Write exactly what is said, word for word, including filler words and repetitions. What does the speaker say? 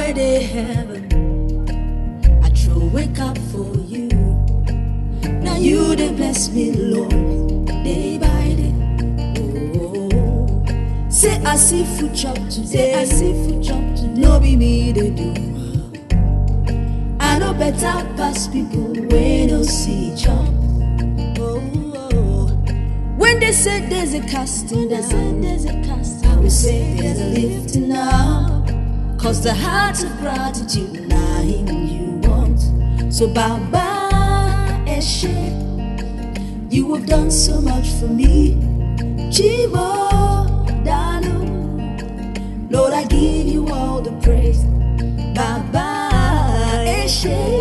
where they heaven, I throw wake up for you. Now you they bless me, Lord, day by day. Oh, say I see food chop today, say I see food chop today. No be me they do. I know better past people when no see chop. Oh, oh, when they say there's a casting down, say there's a casting, I will say there's a lifting up. Cause the heart of gratitude, now him you want. So Baba Eshe, you have done so much for me. Chibo Dano, Lord, I give you all the praise. Baba Eshe.